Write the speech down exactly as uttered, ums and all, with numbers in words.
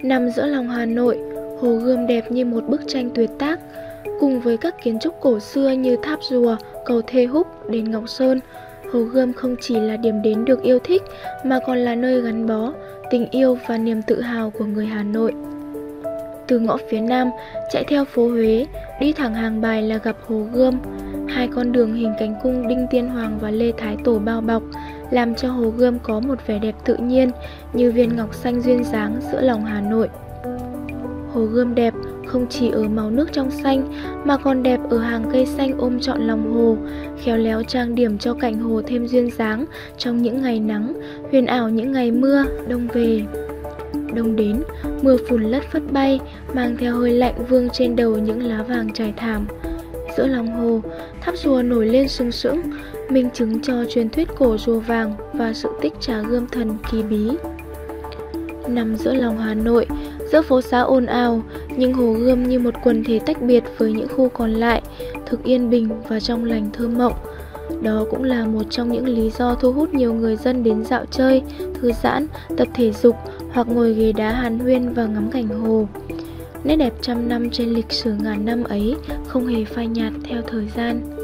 Nằm giữa lòng Hà Nội, Hồ Gươm đẹp như một bức tranh tuyệt tác. Cùng với các kiến trúc cổ xưa như tháp Rùa, cầu Thê Húc, đền Ngọc Sơn, Hồ Gươm không chỉ là điểm đến được yêu thích mà còn là nơi gắn bó, tình yêu và niềm tự hào của người Hà Nội. Từ ngõ phía Nam, chạy theo phố Huế, đi thẳng Hàng Bài là gặp Hồ Gươm. Hai con đường hình cánh cung Đinh Tiên Hoàng và Lê Thái Tổ bao bọc, làm cho Hồ Gươm có một vẻ đẹp tự nhiên như viên ngọc xanh duyên dáng giữa lòng Hà Nội. Hồ Gươm đẹp không chỉ ở màu nước trong xanh mà còn đẹp ở hàng cây xanh ôm trọn lòng hồ, khéo léo trang điểm cho cảnh hồ thêm duyên dáng trong những ngày nắng, huyền ảo những ngày mưa, đông về. Đông đến, mưa phùn lất phất bay, mang theo hơi lạnh vương trên đầu những lá vàng trải thảm. Giữa lòng hồ, tháp Rùa nổi lên sừng sững, minh chứng cho truyền thuyết cổ rùa vàng và sự tích trà gươm thần kỳ bí. Nằm giữa lòng Hà Nội, giữa phố xá ồn ào, nhưng Hồ Gươm như một quần thể tách biệt với những khu còn lại, thực yên bình và trong lành thơ mộng. Đó cũng là một trong những lý do thu hút nhiều người dân đến dạo chơi, thư giãn, tập thể dục hoặc ngồi ghế đá hàn huyên và ngắm cảnh hồ. Nét đẹp trăm năm trên lịch sử ngàn năm ấy không hề phai nhạt theo thời gian.